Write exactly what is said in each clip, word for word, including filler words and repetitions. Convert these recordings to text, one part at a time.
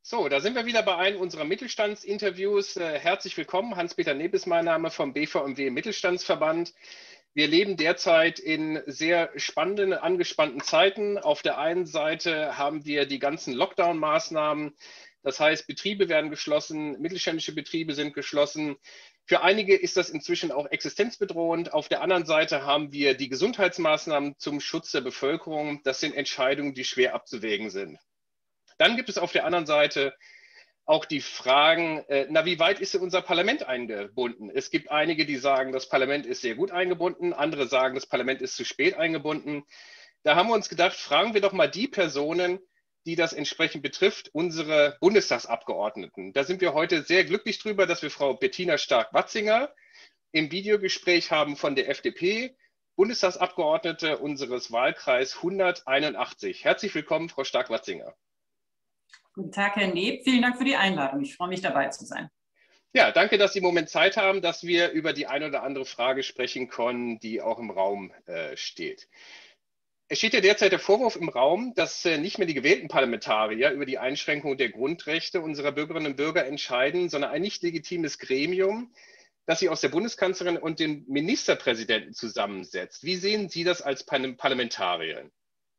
So, da sind wir wieder bei einem unserer Mittelstandsinterviews. Äh, herzlich willkommen, Hans-Peter Neb ist mein Name vom B V M W Mittelstandsverband. Wir leben derzeit in sehr spannenden, angespannten Zeiten. Auf der einen Seite haben wir die ganzen Lockdown-Maßnahmen. Das heißt, Betriebe werden geschlossen, mittelständische Betriebe sind geschlossen. Für einige ist das inzwischen auch existenzbedrohend. Auf der anderen Seite haben wir die Gesundheitsmaßnahmen zum Schutz der Bevölkerung. Das sind Entscheidungen, die schwer abzuwägen sind. Dann gibt es auf der anderen Seite auch die Fragen, äh, na, wie weit ist denn unser Parlament eingebunden? Es gibt einige, die sagen, das Parlament ist sehr gut eingebunden, andere sagen, das Parlament ist zu spät eingebunden. Da haben wir uns gedacht, fragen wir doch mal die Personen, die das entsprechend betrifft, unsere Bundestagsabgeordneten. Da sind wir heute sehr glücklich drüber, dass wir Frau Bettina Stark-Watzinger im Videogespräch haben von der F D P, Bundestagsabgeordnete unseres Wahlkreis hunderteinundachtzig. Herzlich willkommen, Frau Stark-Watzinger. Guten Tag, Herr Neb. Vielen Dank für die Einladung. Ich freue mich, dabei zu sein. Ja, danke, dass Sie im Moment Zeit haben, dass wir über die eine oder andere Frage sprechen können, die auch im Raum äh, steht. Es steht ja derzeit der Vorwurf im Raum, dass äh, nicht mehr die gewählten Parlamentarier über die Einschränkung der Grundrechte unserer Bürgerinnen und Bürger entscheiden, sondern ein nicht legitimes Gremium, das sich aus der Bundeskanzlerin und dem Ministerpräsidenten zusammensetzt. Wie sehen Sie das als Parlamentarier?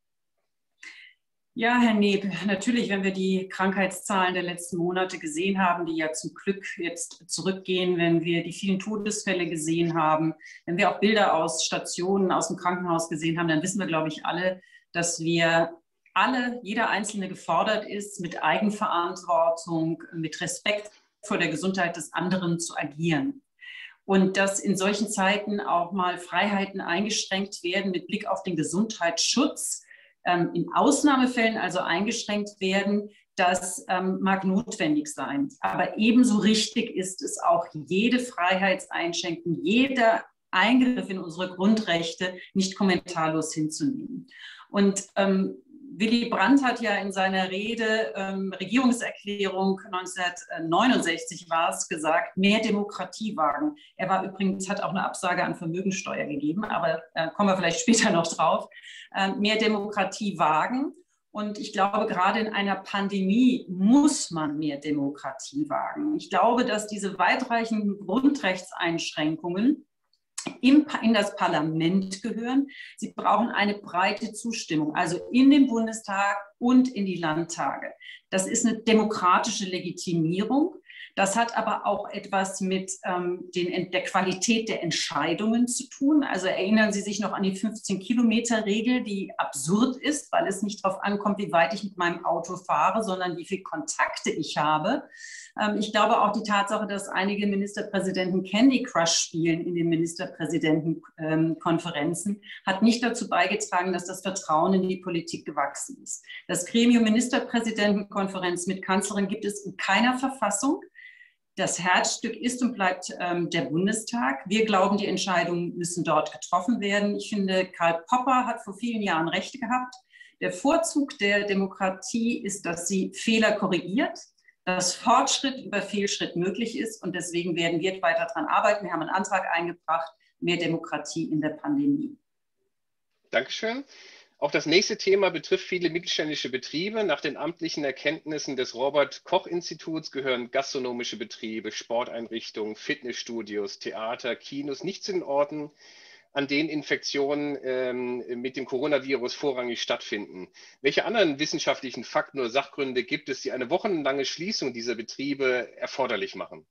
Ja, Herr Neb, natürlich, wenn wir die Krankheitszahlen der letzten Monate gesehen haben, die ja zum Glück jetzt zurückgehen, wenn wir die vielen Todesfälle gesehen haben, wenn wir auch Bilder aus Stationen, aus dem Krankenhaus gesehen haben, dann wissen wir, glaube ich, alle, dass wir alle, jeder Einzelne gefordert ist, mit Eigenverantwortung, mit Respekt vor der Gesundheit des anderen zu agieren. Und dass in solchen Zeiten auch mal Freiheiten eingeschränkt werden mit Blick auf den Gesundheitsschutz, in Ausnahmefällen also eingeschränkt werden, das ähm, mag notwendig sein. Aber ebenso richtig ist es auch, jede Freiheitseinschränkung, jeder Eingriff in unsere Grundrechte nicht kommentarlos hinzunehmen. Und ähm, Willy Brandt hat ja in seiner Rede, ähm, Regierungserklärung neunzehnhundertneunundsechzig war es, gesagt, mehr Demokratie wagen. Er war übrigens, hat auch eine Absage an Vermögensteuer gegeben, aber äh, kommen wir vielleicht später noch drauf. Äh, mehr Demokratie wagen. Und ich glaube, gerade in einer Pandemie muss man mehr Demokratie wagen. Ich glaube, dass diese weitreichenden Grundrechtseinschränkungen in das Parlament gehören. Sie brauchen eine breite Zustimmung, also in den Bundestag und in die Landtage. Das ist eine demokratische Legitimierung. Das hat aber auch etwas mit ähm, den, der Qualität der Entscheidungen zu tun. Also erinnern Sie sich noch an die fünfzehn-Kilometer-Regel, die absurd ist, weil es nicht darauf ankommt, wie weit ich mit meinem Auto fahre, sondern wie viele Kontakte ich habe. Ähm, ich glaube auch die Tatsache, dass einige Ministerpräsidenten Candy Crush spielen in den Ministerpräsidentenkonferenzen, ähm, hat nicht dazu beigetragen, dass das Vertrauen in die Politik gewachsen ist. Das Gremium Ministerpräsidentenkonferenz mit Kanzlerin gibt es in keiner Verfassung. Das Herzstück ist und bleibt ähm, der Bundestag. Wir glauben, die Entscheidungen müssen dort getroffen werden. Ich finde, Karl Popper hat vor vielen Jahren Recht gehabt. Der Vorzug der Demokratie ist, dass sie Fehler korrigiert, dass Fortschritt über Fehlschritt möglich ist. Und deswegen werden wir weiter daran arbeiten. Wir haben einen Antrag eingebracht, mehr Demokratie in der Pandemie. Dankeschön. Auch das nächste Thema betrifft viele mittelständische Betriebe. Nach den amtlichen Erkenntnissen des Robert-Koch-Instituts gehören gastronomische Betriebe, Sporteinrichtungen, Fitnessstudios, Theater, Kinos nicht zu den Orten, an denen Infektionen ähm, mit dem Coronavirus vorrangig stattfinden. Welche anderen wissenschaftlichen Fakten oder Sachgründe gibt es, die eine wochenlange Schließung dieser Betriebe erforderlich machen?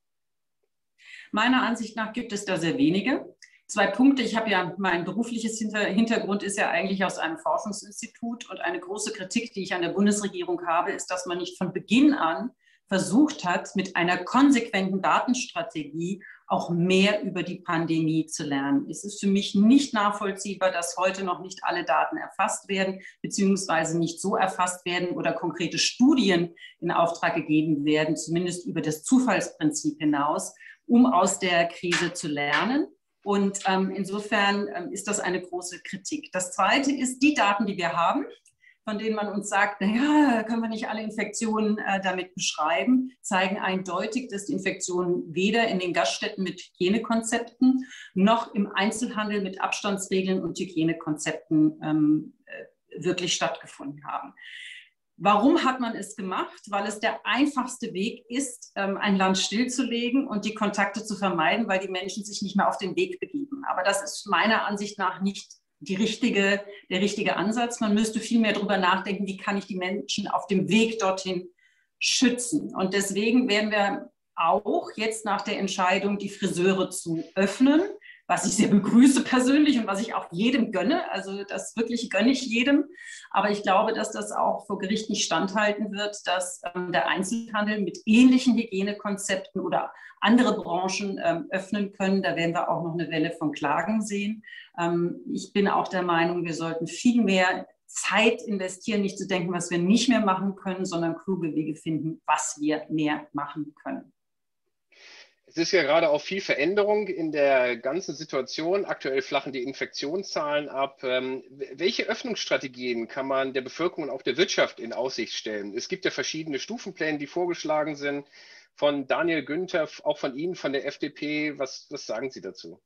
Meiner Ansicht nach gibt es da sehr wenige. Zwei Punkte. Ich habe ja, mein berufliches Hintergrund ist ja eigentlich aus einem Forschungsinstitut, und eine große Kritik, die ich an der Bundesregierung habe, ist, dass man nicht von Beginn an versucht hat, mit einer konsequenten Datenstrategie auch mehr über die Pandemie zu lernen. Es ist für mich nicht nachvollziehbar, dass heute noch nicht alle Daten erfasst werden, beziehungsweise nicht so erfasst werden oder konkrete Studien in Auftrag gegeben werden, zumindest über das Zufallsprinzip hinaus, um aus der Krise zu lernen. Und ähm, insofern ähm, ist das eine große Kritik. Das Zweite ist, die Daten, die wir haben, von denen man uns sagt, naja, können wir nicht alle Infektionen äh, damit beschreiben, zeigen eindeutig, dass die Infektionen weder in den Gaststätten mit Hygienekonzepten noch im Einzelhandel mit Abstandsregeln und Hygienekonzepten ähm, äh, wirklich stattgefunden haben. Warum hat man es gemacht? Weil es der einfachste Weg ist, ein Land stillzulegen und die Kontakte zu vermeiden, weil die Menschen sich nicht mehr auf den Weg begeben. Aber das ist meiner Ansicht nach nicht die richtige, der richtige Ansatz. Man müsste viel mehr darüber nachdenken, wie kann ich die Menschen auf dem Weg dorthin schützen. Und deswegen werden wir auch jetzt nach der Entscheidung, die Friseure zu öffnen, was ich sehr begrüße persönlich und was ich auch jedem gönne. Also das wirklich gönne ich jedem. Aber ich glaube, dass das auch vor Gericht nicht standhalten wird, dass ähm, der Einzelhandel mit ähnlichen Hygienekonzepten oder andere Branchen ähm, öffnen können. Da werden wir auch noch eine Welle von Klagen sehen. Ähm, ich bin auch der Meinung, wir sollten viel mehr Zeit investieren, nicht zu denken, was wir nicht mehr machen können, sondern kluge Wege finden, was wir mehr machen können. Es ist ja gerade auch viel Veränderung in der ganzen Situation. Aktuell flachen die Infektionszahlen ab. Ähm, welche Öffnungsstrategien kann man der Bevölkerung und auch der Wirtschaft in Aussicht stellen? Es gibt ja verschiedene Stufenpläne, die vorgeschlagen sind. Von Daniel Günther, auch von Ihnen, von der F D P. Was, was sagen Sie dazu?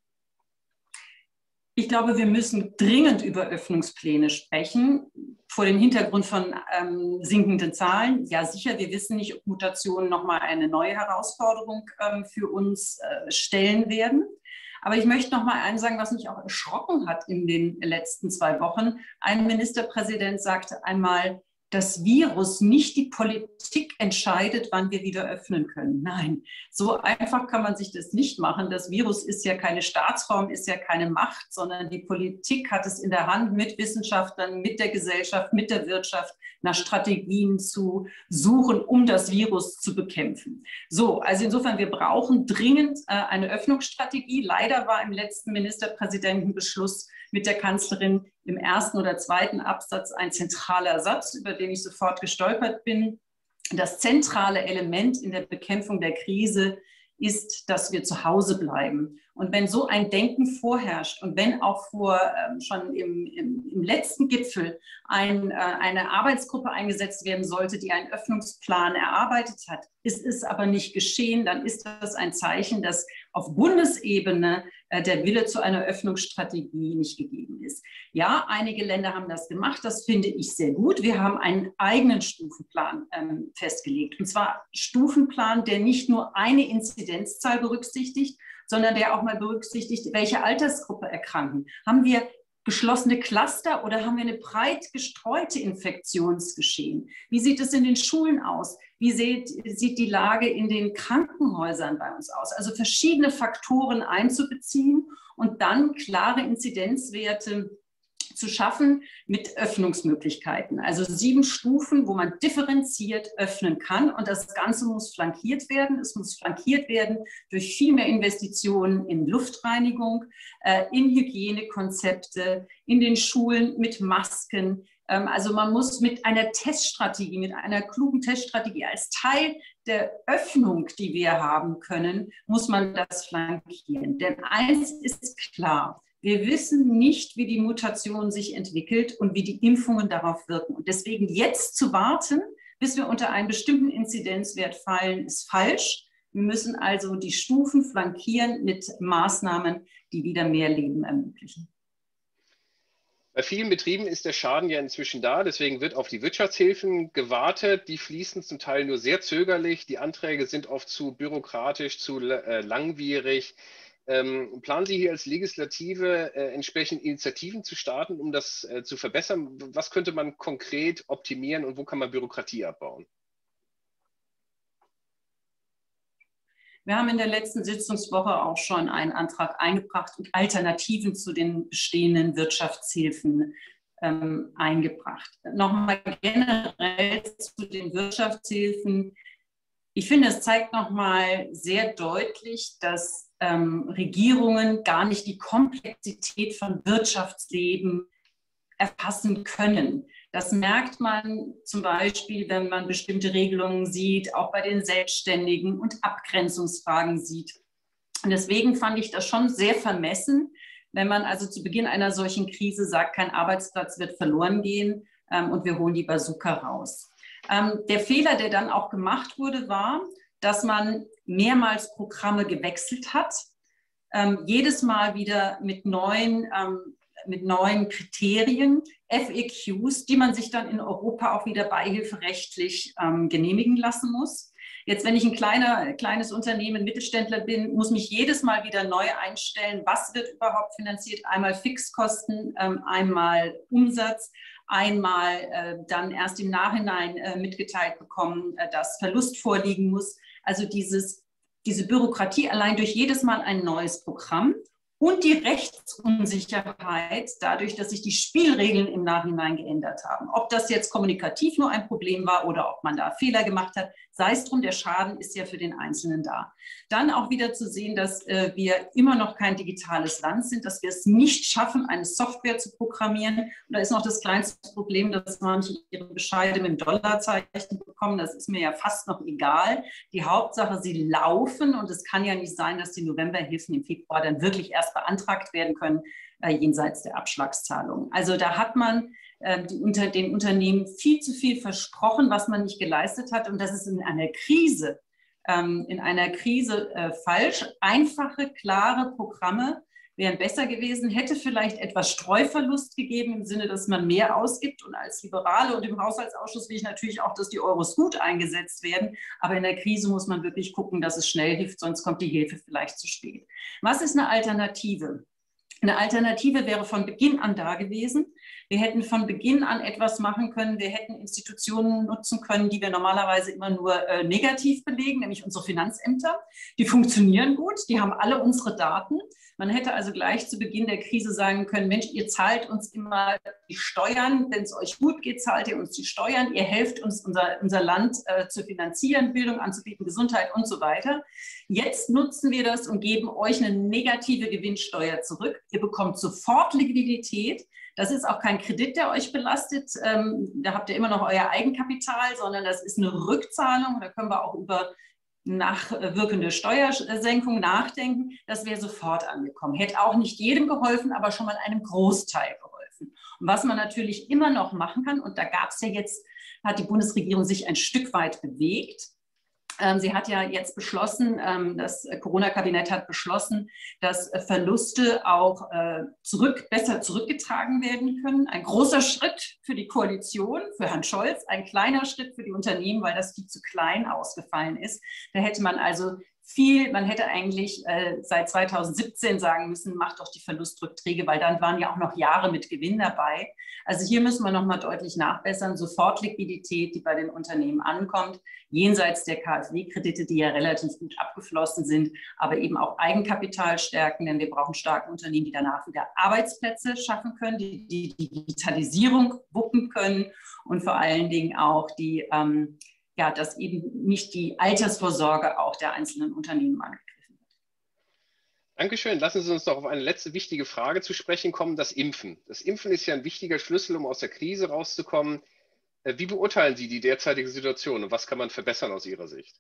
Ich glaube, wir müssen dringend über Öffnungspläne sprechen, vor dem Hintergrund von ähm, sinkenden Zahlen. Ja, sicher, wir wissen nicht, ob Mutationen nochmal eine neue Herausforderung ähm, für uns äh, stellen werden. Aber ich möchte noch mal eins sagen, was mich auch erschrocken hat in den letzten zwei Wochen. Ein Ministerpräsident sagte einmal, das Virus, nicht die Politik entscheidet, wann wir wieder öffnen können. Nein, so einfach kann man sich das nicht machen. Das Virus ist ja keine Staatsform, ist ja keine Macht, sondern die Politik hat es in der Hand, mit Wissenschaftlern, mit der Gesellschaft, mit der Wirtschaft nach Strategien zu suchen, um das Virus zu bekämpfen. So, also insofern, wir brauchen dringend äh, eine Öffnungsstrategie. Leider war im letzten Ministerpräsidentenbeschluss mit der Kanzlerin im ersten oder zweiten Absatz ein zentraler Satz, über den ich sofort gestolpert bin. Das zentrale Element in der Bekämpfung der Krise ist, dass wir zu Hause bleiben. Und wenn so ein Denken vorherrscht und wenn auch vor ähm, schon im, im, im letzten Gipfel ein, äh, eine Arbeitsgruppe eingesetzt werden sollte, die einen Öffnungsplan erarbeitet hat, ist es aber nicht geschehen, dann ist das ein Zeichen, dass auf Bundesebene äh, der Wille zu einer Öffnungsstrategie nicht gegeben ist. Ja, einige Länder haben das gemacht, das finde ich sehr gut. Wir haben einen eigenen Stufenplan ähm, festgelegt. Und zwar Stufenplan, der nicht nur eine Inzidenzzahl berücksichtigt, sondern der auch mal berücksichtigt, welche Altersgruppe erkranken. Haben wir geschlossene Cluster oder haben wir eine breit gestreute Infektionsgeschehen? Wie sieht es in den Schulen aus? Wie sieht, sieht die Lage in den Krankenhäusern bei uns aus? Also verschiedene Faktoren einzubeziehen und dann klare Inzidenzwerte zu schaffen mit Öffnungsmöglichkeiten. Also sieben Stufen, wo man differenziert öffnen kann. Und das Ganze muss flankiert werden. Es muss flankiert werden durch viel mehr Investitionen in Luftreinigung, äh, in Hygienekonzepte, in den Schulen mit Masken. Ähm, also man muss mit einer Teststrategie, mit einer klugen Teststrategie als Teil der Öffnung, die wir haben können, muss man das flankieren. Denn eins ist klar: Wir wissen nicht, wie die Mutation sich entwickelt und wie die Impfungen darauf wirken. Und deswegen jetzt zu warten, bis wir unter einen bestimmten Inzidenzwert fallen, ist falsch. Wir müssen also die Stufen flankieren mit Maßnahmen, die wieder mehr Leben ermöglichen. Bei vielen Betrieben ist der Schaden ja inzwischen da, deswegen wird auf die Wirtschaftshilfen gewartet. Die fließen zum Teil nur sehr zögerlich. Die Anträge sind oft zu bürokratisch, zu äh, langwierig. Ähm, planen Sie hier als Legislative äh, entsprechend Initiativen zu starten, um das äh, zu verbessern? Was könnte man konkret optimieren und wo kann man Bürokratie abbauen? Wir haben in der letzten Sitzungswoche auch schon einen Antrag eingebracht und Alternativen zu den bestehenden Wirtschaftshilfen ähm, eingebracht. Nochmal generell zu den Wirtschaftshilfen. Ich finde, es zeigt nochmal sehr deutlich, dass ähm, Regierungen gar nicht die Komplexität von Wirtschaftsleben erfassen können. Das merkt man zum Beispiel, wenn man bestimmte Regelungen sieht, auch bei den Selbstständigen und Abgrenzungsfragen sieht. Und deswegen fand ich das schon sehr vermessen, wenn man also zu Beginn einer solchen Krise sagt, kein Arbeitsplatz wird verloren gehen ähm, und wir holen die Bazooka raus. Ähm, der Fehler, der dann auch gemacht wurde, war, dass man mehrmals Programme gewechselt hat, ähm, jedes Mal wieder mit neuen ähm, mit neuen Kriterien, F A Qs, die man sich dann in Europa auch wieder beihilferechtlich ähm, genehmigen lassen muss. Jetzt, wenn ich ein kleiner, kleines Unternehmen, Mittelständler bin, muss mich jedes Mal wieder neu einstellen, was wird überhaupt finanziert. Einmal Fixkosten, ähm, einmal Umsatz, einmal äh, dann erst im Nachhinein äh, mitgeteilt bekommen, äh, dass Verlust vorliegen muss. Also dieses, diese Bürokratie allein durch jedes Mal ein neues Programm. Und die Rechtsunsicherheit dadurch, dass sich die Spielregeln im Nachhinein geändert haben. Ob das jetzt kommunikativ nur ein Problem war oder ob man da Fehler gemacht hat, sei es drum, der Schaden ist ja für den Einzelnen da. Dann auch wieder zu sehen, dass äh, wir immer noch kein digitales Land sind, dass wir es nicht schaffen, eine Software zu programmieren. Und da ist noch das kleinste Problem, dass manche ihre Bescheide mit dem Dollarzeichen bekommen. Das ist mir ja fast noch egal. Die Hauptsache, sie laufen und es kann ja nicht sein, dass die Novemberhilfen im Februar dann wirklich erst beantragt werden können, äh, jenseits der Abschlagszahlungen. Also da hat man äh, die, unter, den Unternehmen viel zu viel versprochen, was man nicht geleistet hat. Und das ist in einer Krise, ähm, in einer Krise äh, falsch. Einfache, klare Programme wären besser gewesen, hätte vielleicht etwas Streuverlust gegeben im Sinne, dass man mehr ausgibt. Und als Liberale und im Haushaltsausschuss will ich natürlich auch, dass die Euros gut eingesetzt werden. Aber in der Krise muss man wirklich gucken, dass es schnell hilft, sonst kommt die Hilfe vielleicht zu spät. Was ist eine Alternative? Eine Alternative wäre von Beginn an da gewesen. Wir hätten von Beginn an etwas machen können. Wir hätten Institutionen nutzen können, die wir normalerweise immer nur äh, negativ belegen, nämlich unsere Finanzämter. Die funktionieren gut, die haben alle unsere Daten. Man hätte also gleich zu Beginn der Krise sagen können, Mensch, ihr zahlt uns immer die Steuern, wenn es euch gut geht, zahlt ihr uns die Steuern, ihr helft uns, unser, unser Land äh, zu finanzieren, Bildung anzubieten, Gesundheit und so weiter. Jetzt nutzen wir das und geben euch eine negative Gewinnsteuer zurück. Ihr bekommt sofort Liquidität. Das ist auch kein Kredit, der euch belastet. Ähm, da habt ihr immer noch euer Eigenkapital, sondern das ist eine Rückzahlung. Da können wir auch über nachwirkende Steuersenkung nachdenken. Das wäre sofort angekommen. Hätte auch nicht jedem geholfen, aber schon mal einem Großteil geholfen. Und was man natürlich immer noch machen kann, und da gab es ja jetzt, hat die Bundesregierung sich ein Stück weit bewegt. Sie hat ja jetzt beschlossen, das Corona-Kabinett hat beschlossen, dass Verluste auch zurück, besser zurückgetragen werden können. Ein großer Schritt für die Koalition, für Herrn Scholz, ein kleiner Schritt für die Unternehmen, weil das viel zu klein ausgefallen ist. Da hätte man also viel, man hätte eigentlich äh, seit zweitausendsiebzehn sagen müssen, macht doch die Verlustrückträge, weil dann waren ja auch noch Jahre mit Gewinn dabei. Also hier müssen wir nochmal deutlich nachbessern. Sofortliquidität, die bei den Unternehmen ankommt, jenseits der K f W-Kredite, die ja relativ gut abgeflossen sind, aber eben auch Eigenkapital stärken, denn wir brauchen starke Unternehmen, die danach wieder Arbeitsplätze schaffen können, die die Digitalisierung wuppen können und vor allen Dingen auch die ähm, ja, dass eben nicht die Altersvorsorge auch der einzelnen Unternehmen angegriffen wird. Dankeschön. Lassen Sie uns doch auf eine letzte wichtige Frage zu sprechen kommen, das Impfen. Das Impfen ist ja ein wichtiger Schlüssel, um aus der Krise rauszukommen. Wie beurteilen Sie die derzeitige Situation und was kann man verbessern aus Ihrer Sicht?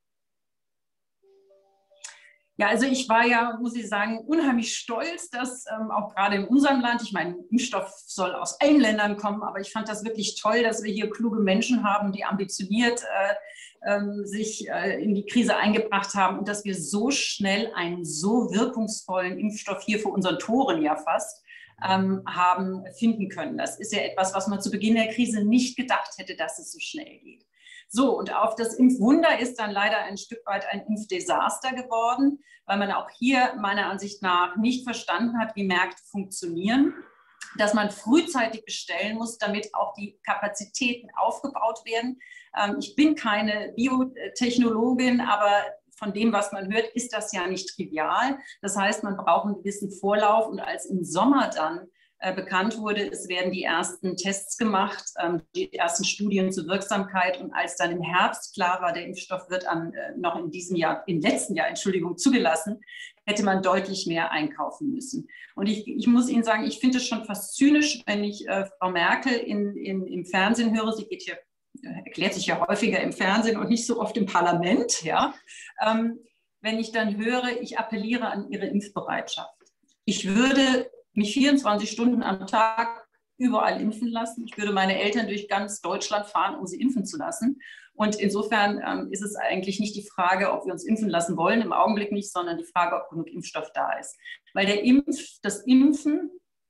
Ja, also ich war ja, muss ich sagen, unheimlich stolz, dass ähm, auch gerade in unserem Land, ich meine, Impfstoff soll aus allen Ländern kommen, aber ich fand das wirklich toll, dass wir hier kluge Menschen haben, die ambitioniert äh, ähm, sich äh, in die Krise eingebracht haben und dass wir so schnell einen so wirkungsvollen Impfstoff hier vor unseren Toren ja fast ähm, haben finden können. Das ist ja etwas, was man zu Beginn der Krise nicht gedacht hätte, dass es so schnell geht. So, und auf das Impfwunder ist dann leider ein Stück weit ein Impfdesaster geworden, weil man auch hier meiner Ansicht nach nicht verstanden hat, wie Märkte funktionieren, dass man frühzeitig bestellen muss, damit auch die Kapazitäten aufgebaut werden. Ähm, ich bin keine Biotechnologin, aber von dem, was man hört, ist das ja nicht trivial. Das heißt, man braucht einen gewissen Vorlauf und als im Sommer dann bekannt wurde, es werden die ersten Tests gemacht, die ersten Studien zur Wirksamkeit und als dann im Herbst klar war, der Impfstoff wird am, noch in diesem Jahr, im letzten Jahr, Entschuldigung, zugelassen, hätte man deutlich mehr einkaufen müssen. Und ich, ich muss Ihnen sagen, ich finde es schon fast zynisch, wenn ich äh, Frau Merkel in, in, im Fernsehen höre, sie geht hier, erklärt sich ja häufiger im Fernsehen und nicht so oft im Parlament, ja, ähm, wenn ich dann höre, ich appelliere an ihre Impfbereitschaft. Ich würde mich vierundzwanzig Stunden am Tag überall impfen lassen. Ich würde meine Eltern durch ganz Deutschland fahren, um sie impfen zu lassen. Und insofern ähm, ist es eigentlich nicht die Frage, ob wir uns impfen lassen wollen, im Augenblick nicht, sondern die Frage, ob genug Impfstoff da ist. Weil der Impf, das Impfen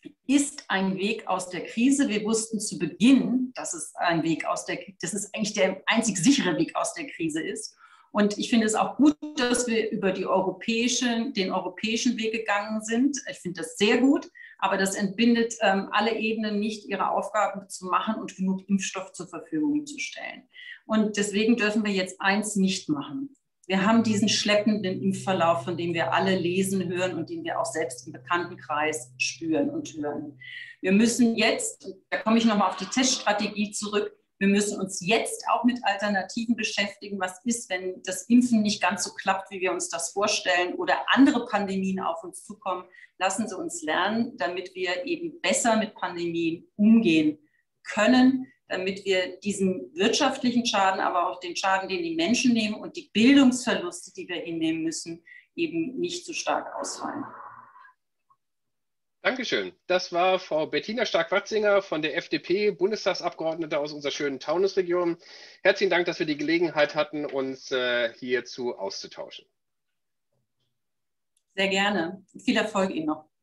ist ein Weg aus der Krise. Wir wussten zu Beginn, dass es ein Weg aus der, dass es eigentlich der einzig sichere Weg aus der Krise ist. Und ich finde es auch gut, dass wir über die europäische, den europäischen Weg gegangen sind. Ich finde das sehr gut, aber das entbindet ähm, alle Ebenen nicht, ihre Aufgaben zu machen und genug Impfstoff zur Verfügung zu stellen. Und deswegen dürfen wir jetzt eins nicht machen. Wir haben diesen schleppenden Impfverlauf, von dem wir alle lesen, hören und den wir auch selbst im Bekanntenkreis spüren und hören. Wir müssen jetzt, da komme ich nochmal auf die Teststrategie zurück, wir müssen uns jetzt auch mit Alternativen beschäftigen. Was ist, wenn das Impfen nicht ganz so klappt, wie wir uns das vorstellen oder andere Pandemien auf uns zukommen? Lassen Sie uns lernen, damit wir eben besser mit Pandemien umgehen können, damit wir diesen wirtschaftlichen Schaden, aber auch den Schaden, den die Menschen nehmen und die Bildungsverluste, die wir hinnehmen müssen, eben nicht so stark ausfallen. Dankeschön. Das war Frau Bettina Stark-Watzinger von der F D P, Bundestagsabgeordnete aus unserer schönen Taunusregion. Herzlichen Dank, dass wir die Gelegenheit hatten, uns äh, hierzu auszutauschen. Sehr gerne. Viel Erfolg Ihnen noch.